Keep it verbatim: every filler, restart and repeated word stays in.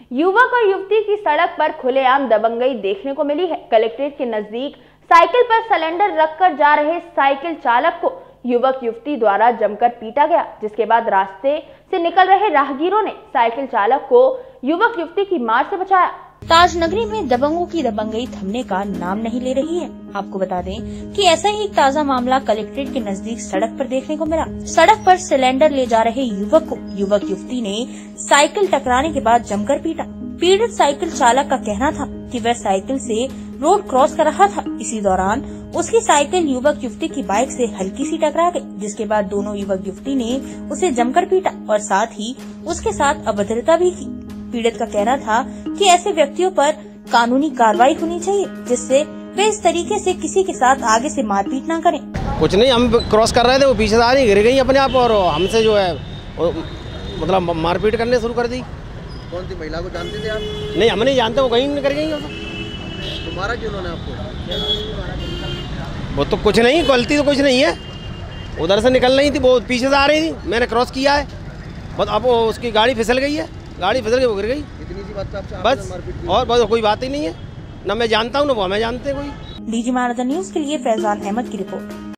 युवक और युवती की सड़क पर खुलेआम दबंगई देखने को मिली है। कलेक्ट्रेट के नजदीक साइकिल पर सिलेंडर रखकर जा रहे साइकिल चालक को युवक युवती द्वारा जमकर पीटा गया, जिसके बाद रास्ते से निकल रहे राहगीरों ने साइकिल चालक को युवक युवती की मार से बचाया। ताजनगरी में दबंगों की दबंगई थमने का नाम नहीं ले रही है। आपको बता दें कि ऐसा ही एक ताज़ा मामला कलेक्ट्रेट के नजदीक सड़क पर देखने को मिला। सड़क पर सिलेंडर ले जा रहे युवक को युवक युवती ने साइकिल टकराने के बाद जमकर पीटा। पीड़ित साइकिल चालक का कहना था कि वह साइकिल से रोड क्रॉस कर रहा था। इसी दौरान उसकी साइकिल युवक युवती की बाइक से हल्की सी टकरा गई, जिसके बाद दोनों युवक युवती ने उसे जमकर पीटा और साथ ही उसके साथ अभद्रता भी की। पीड़ित का कहना था कि ऐसे व्यक्तियों पर कानूनी कार्रवाई होनी चाहिए, जिससे वे इस तरीके से किसी के साथ आगे से मारपीट न करें। कुछ नहीं, हम क्रॉस कर रहे थे, वो पीछे से आ रही गिर गई अपने आप और हमसे जो है मतलब मारपीट करने शुरू कर दी। कौन सी महिला को जानते थे आप? नहीं, हम नहीं जानते, वो कहीं निकल गई। तो मारा क्यों उन्होंने आपको? वो तो कुछ नहीं, गलती तो कुछ नहीं है, उधर से निकल रही थी, वो पीछे से आ रही थी, मैंने क्रॉस किया है, बस अब उसकी गाड़ी फिसल गई है, गाड़ी फिसल गई, वो गिर गई। इतनी सी बात पे आपसे बस, और बस कोई बात ही नहीं है, ना मैं जानता हूँ ना वो हमें जानते कोई। डीजी महाराजा न्यूज के लिए फैजान अहमद की रिपोर्ट।